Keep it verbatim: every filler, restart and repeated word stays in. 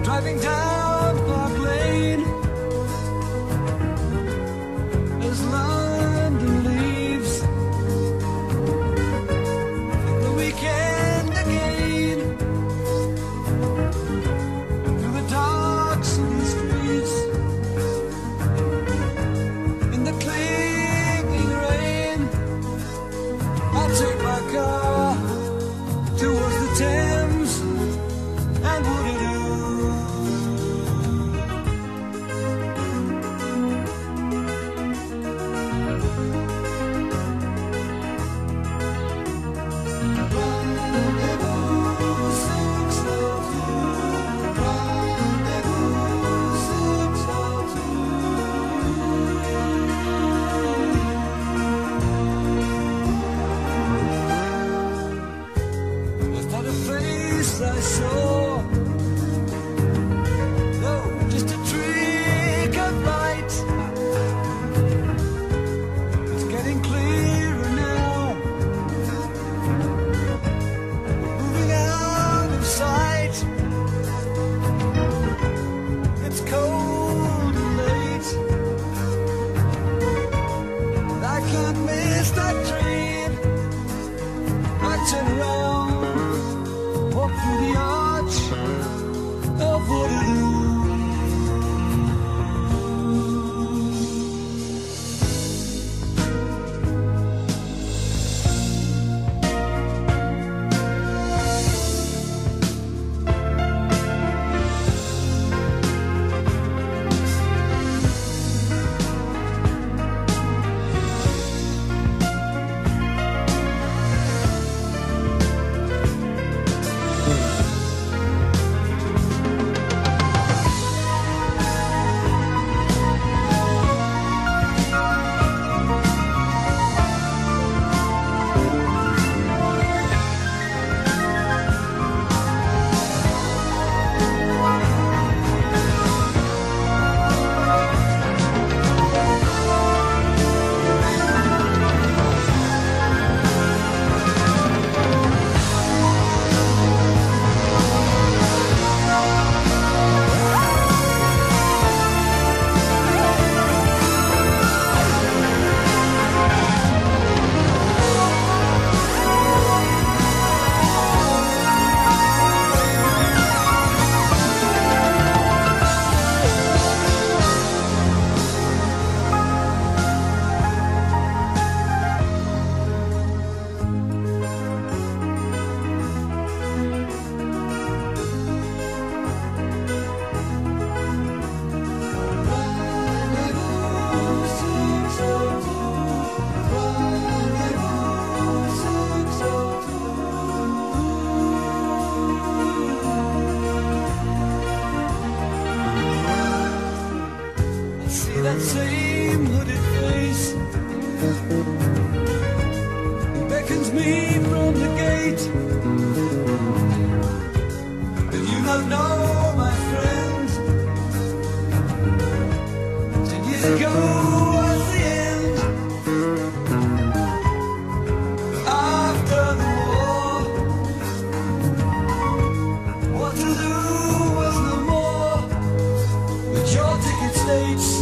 driving down Park Lane as London leaves the weekend again, through the dark city streets, in the clinging rain. I'll take my car towards the Thames and Wooded. I saw, no, just a trick of light. It's getting clearer now, moving out of sight. It's cold and late, and I can't miss that train. I turn around, walk through the arch of Waterloo. That same hooded face beckons me from the gate. But you don't know, my friend, ten years ago was the end. After the war, Waterloo was no more, but your ticket states